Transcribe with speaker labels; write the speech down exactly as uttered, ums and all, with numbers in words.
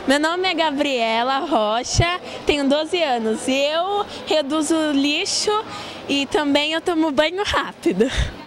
Speaker 1: Meu nome é Gabriela Rocha, tenho doze anos e eu reduzo lixo e também eu tomo banho rápido.